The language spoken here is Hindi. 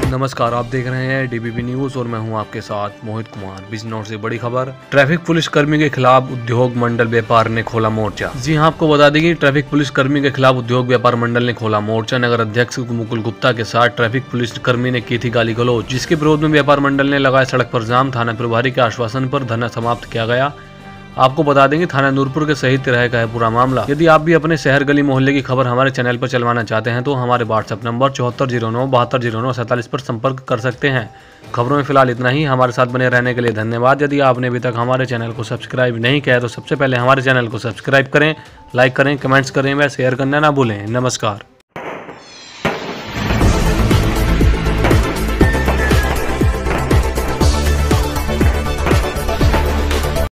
नमस्कार, आप देख रहे हैं डीबीबी न्यूज और मैं हूं आपके साथ मोहित कुमार। बिजनौर से बड़ी खबर, ट्रैफिक पुलिस कर्मी के खिलाफ उद्योग मंडल व्यापार ने खोला मोर्चा। जी हां, आपको बता दें कि ट्रैफिक पुलिस कर्मी के खिलाफ उद्योग व्यापार मंडल ने खोला मोर्चा। नगर अध्यक्ष मुकुल गुप्ता के साथ ट्रैफिक पुलिस कर्मी ने की थी गाली गलौज, जिसके विरोध में व्यापार मंडल ने लगाया सड़क पर जाम। थाना प्रभारी के आश्वासन पर धरना समाप्त किया गया। आपको बता देंगे थाना नूरपुर के सही तरह का है पूरा मामला। यदि आप भी अपने शहर गली मोहल्ले की खबर हमारे चैनल पर चलवाना चाहते हैं तो हमारे व्हाट्सएप नंबर 7409720947 पर संपर्क कर सकते हैं। खबरों में फिलहाल इतना ही। हमारे साथ बने रहने के लिए धन्यवाद। यदि आपने अभी तक हमारे चैनल को सब्सक्राइब नहीं किया है तो सबसे पहले हमारे चैनल को सब्सक्राइब करें, लाइक करें, कमेंट्स करें व शेयर करना ना भूलें। नमस्कार।